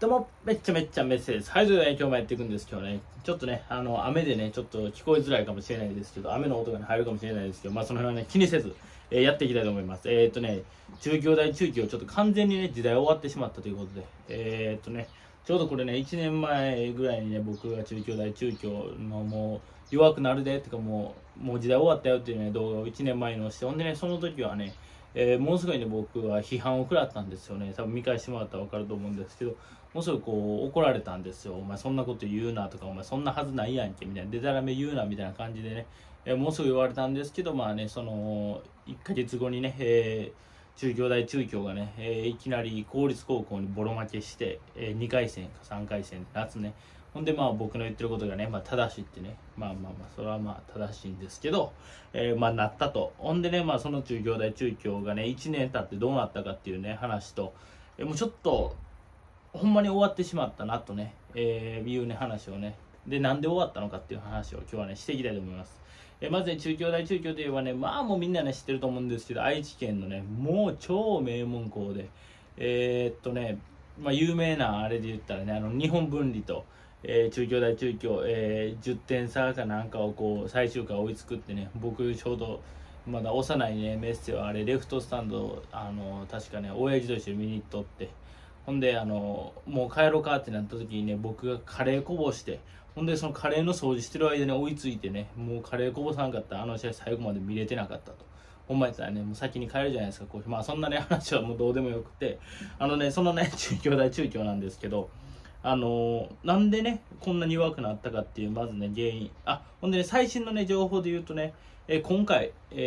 どうも、めっちゃメッセージです。はい、ということで、今日もやっていくんです。今日ね、ちょっとね、雨でね、ちょっと聞こえづらいかもしれないですけど、雨の音が、ね、入るかもしれないですけど、まあ、その辺はね、気にせず、やっていきたいと思います。中京大中京、ちょっと完全にね、時代終わってしまったということで、ちょうどこれね、1年前ぐらいにね、僕が中京大中京のもう、弱くなるで、ってかもう時代終わったよっていうね、動画を1年前に載せて、ほんでね、その時はね、ものすごいね、僕は批判を食らったんですよね。多分見返してもらったら分かると思うんですけど、ものすごいこう怒られたんですよ。お前そんなこと言うなとか、お前そんなはずないやんけみたいな、でたらめ言うなみたいな感じでね、ものすごい言われたんですけど、まあね、その1ヶ月後にね、中京大中京がね、いきなり公立高校にボロ負けして、2回戦か3回戦夏ね、ほんでまあ僕の言ってることがね、まあ正しいってね、まあそれはまあ正しいんですけど、まあなったと。ほんでね、まあその中京大中京がね、1年経ってどうなったかっていうね、話と、もうちょっと、ほんまに終わってしまったなとね、いうね、話をね、で、なんで終わったのかっていう話を今日はね、していきたいと思います。まずね、中京大中京といえばね、まあもうみんなね、知ってると思うんですけど、愛知県のね、もう超名門校で、まあ有名なあれで言ったらね、日本分離と、中京大中京、10点差かなんかをこう最終回追いつくってね、僕ちょうどまだ幼いねメッセはあれレフトスタンド確かね親父と一緒に見に行っとって、ほんでもう帰ろうかってなった時にね、僕がカレーこぼして、ほんでそのカレーの掃除してる間に追いついてね、もうカレーこぼさんかったら試合最後まで見れてなかったと。ほんまやったらね、もう先に帰るじゃないですか。こうまあそんなね話はもうどうでもよくて、そのね中京大中京なんですけど、なんでねこんなに弱くなったかっていうまずね原因、ほんでね最新のね情報で言うとね、今回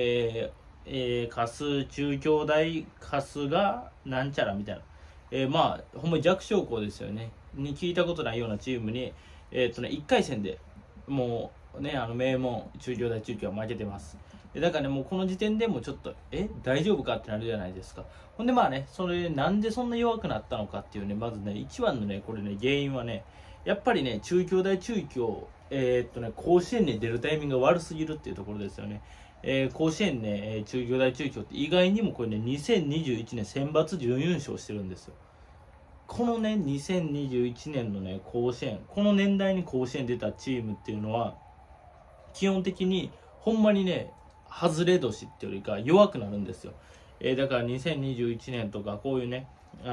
中京大春日なんちゃらみたいな、まあほんまに弱小校ですよねに聞いたことないようなチームに1回戦でもうね名門中京大中京は負けてます。だからねもうこの時点でもうちょっと大丈夫かってなるじゃないですか。ほんでまあね、それなんでそんな弱くなったのかっていうね、まずね一番のねこれね原因はね、やっぱりね中京大中京甲子園に出るタイミングが悪すぎるっていうところですよね。甲子園ね、中京大中京って意外にもこれね2021年選抜準優勝してるんですよ。このね2021年のね甲子園、この年代に甲子園出たチームっていうのは基本的にほんまにね外れ年っていうよりか弱くなるんですよ。だから2021年とかこういうね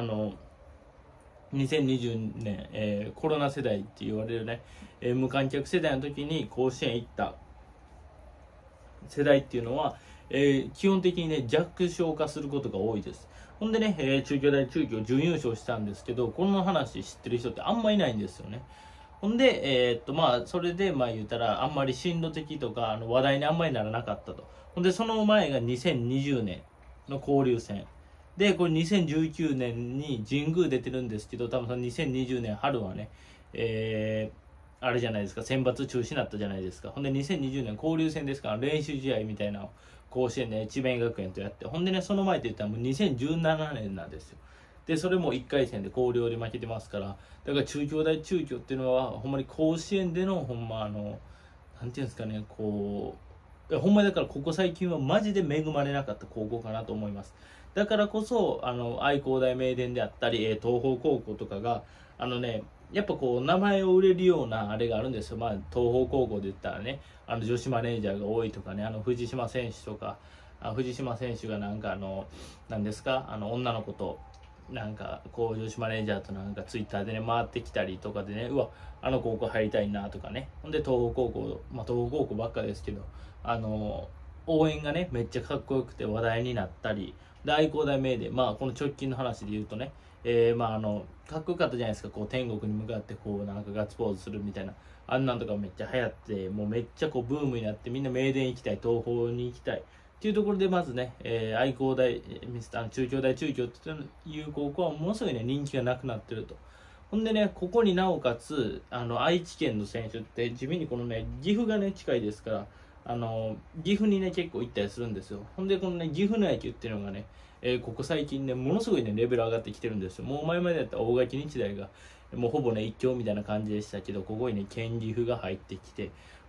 2020年、コロナ世代って言われるね、無観客世代の時に甲子園行った世代っていうのは、基本的にね弱小化することが多いです。ほんでね、中京大中京準優勝したんですけど、この話知ってる人ってあんまいないんですよね。ほんで、まあそれでまあ言ったらあんまり進路的とか話題にあんまりならなかったと。ほんでその前が2020年の交流戦で、これ2019年に神宮出てるんですけど、多分その2020年春はね、あれじゃないですか、選抜中止になったじゃないですか。ほんで2020年交流戦ですから、練習試合みたいな甲子園で、智弁学園とやって、ほんでねその前って言ったらもう2017年なんですよ。でそれも1回戦で広陵で負けてますから、だから中京大中京っていうのはほんまに甲子園でのほんまなんていうんですかね、こうほんまにだからここ最近はマジで恵まれなかった高校かなと思います。だからこそ愛工大名電であったり、東邦高校とかがやっぱこう名前を売れるようなあれがあるんですよ。まあ東邦高校で言ったらね女子マネージャーが多いとかね、藤島選手とか、藤島選手がなんかなんですか女の子となんかこう女子マネージャーとなんかツイッターでね回ってきたりとかでね、うわ高校入りたいなとかね。ほんで東邦高校、まあ東邦高校ばっかですけど応援がねめっちゃかっこよくて話題になったりで、愛工大名電、まあこの直近の話で言うとね、まあかっこよかったじゃないですか、こう天国に向かってこうなんかガッツポーズするみたいな、あんなんとかめっちゃ流行って、もうめっちゃこうブームになって、みんな名電行きたい、東邦に行きたいっていうところで、まずね、愛工大中京大中京っていう高校はものすごいね人気がなくなってると。ほんでね、ここになおかつ愛知県の選手って地味にこのね岐阜がね近いですから、岐阜にね結構行ったりするんですよ。ほんでこのね岐阜の野球っていうのがね、ここ最近ねものすごいねレベル上がってきてるんですよ。もう前までやったら大垣日大がもうほぼね一強みたいな感じでしたけど、ここにね県岐阜が入ってきて、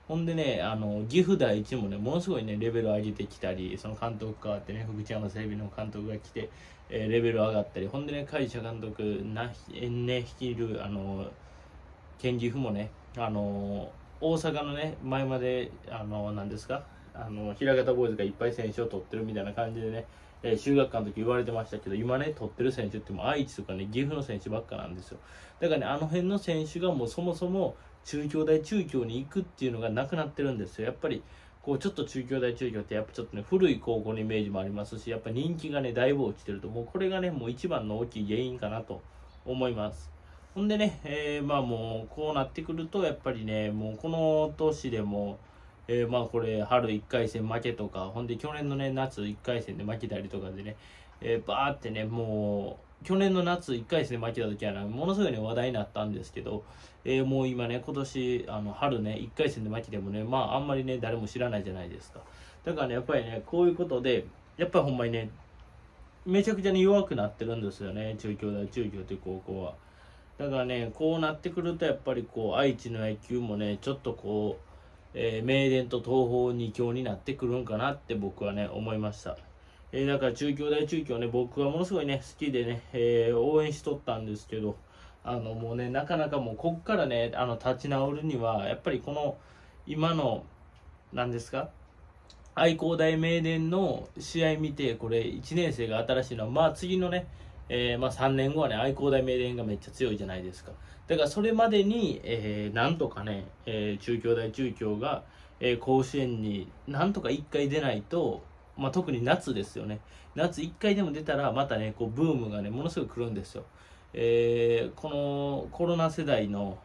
ほんでね、岐阜第一もね、ものすごいね、レベル上げてきたり、その監督変わってね、福知山整備の監督が来て、レベル上がったり、ほんでね、海社監督率いる、県岐阜もね、大阪のね、前まで、何ですか、平方ボーイズがいっぱい選手を取ってるみたいな感じでね、中学館の時言われてましたけど、今ね、取ってる選手っても愛知とかね、岐阜の選手ばっかなんですよ。だからね、あの辺の選手がもうそもそも中京大中京に行くっていうのがなくなってるんですよ。やっぱり、こう、ちょっと中京大中京ってやっぱちょっとね、古い高校のイメージもありますし、やっぱ人気がね、だいぶ落ちてると、もうこれがね、もう一番の大きい原因かなと思います。ほんでね、まあもうこうなってくると、やっぱりね、もうこの年でも、まあこれ春1回戦負けとか、ほんで去年のね夏1回戦で負けたりとかでね、バーってね、もう去年の夏1回戦で負けた時はね、ものすごいね話題になったんですけど、もう今ね、今年春ね1回戦で負けてもね、まああんまりね誰も知らないじゃないですか。だからね、やっぱりね、こういうことでやっぱりほんまにね、めちゃくちゃに弱くなってるんですよね、中京大中京という高校は。だからね、こうなってくるとやっぱりこう愛知の野球もね、ちょっとこう名電と東邦二強になってくるんかなって僕はね思いました。だから中京大中京ね、僕はものすごいね好きでね、応援しとったんですけど、もうね、なかなかもうこっからね立ち直るにはやっぱりこの今の何ですか、愛工大名電の試合見て、これ1年生が新しいのは、まあ次のね、まあ3年後はね、愛工大名電がめっちゃ強いじゃないですか。だからそれまでに、なんとかね、中京大中京が、甲子園になんとか1回出ないと、まあ特に夏ですよね。夏1回でも出たら、またね、こうブームがね、ものすごく来るんですよ。このコロナ世代の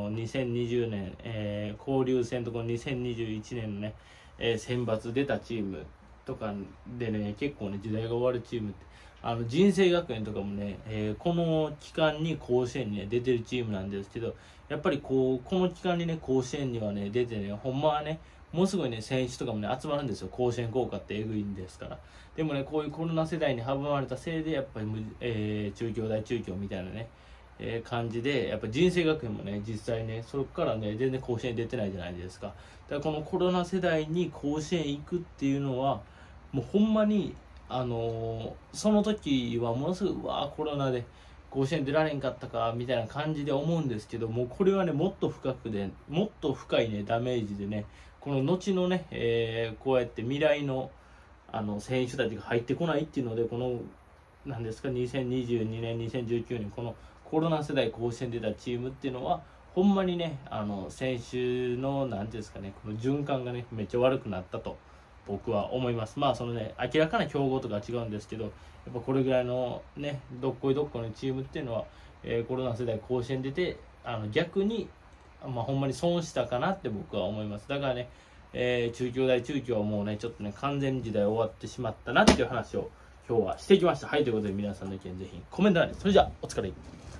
2020年、交流戦とこの2021年のね、選抜出たチームとかでね、結構ね時代が終わるチームって、人生学園とかもね、この期間に甲子園に、ね、出てるチームなんですけど、やっぱりこの期間にね甲子園にはね出てね、ほんまはねものすごいね選手とかもね集まるんですよ。甲子園効果ってえぐいんですから。でもね、こういうコロナ世代に阻まれたせいでやっぱり、中京大中京みたいなね、感じで、やっぱ人生学園もね実際ねそこからね全然甲子園出てないじゃないですか。だからこのコロナ世代に甲子園行くっていうのはもうほんまにその時はものすごいうわーコロナで甲子園出られんかったかみたいな感じで思うんですけども、これはねもっと深くでもっと深いねダメージでね、この後のね、こうやって未来の選手たちが入ってこないっていうので、この何ですか2022年2019年このコロナ世代甲子園出たチームっていうのはほんまにね選手の何ていうんですかね、この循環がねめっちゃ悪くなったと僕は思います。まあそのね明らかな競合とかは違うんですけど、やっぱこれぐらいのねどっこいどっこいのチームっていうのは、コロナ世代甲子園出て逆にまあほんまに損したかなって僕は思います。だからね、中京大中京はもうねちょっとね完全に時代終わってしまったなっていう話を今日はしてきました。はい、ということで皆さんの意見ぜひコメント欄に。それじゃあお疲れ。